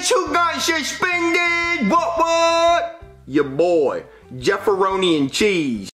Who got suspended? What? Your boy, Jefferoni and Cheese.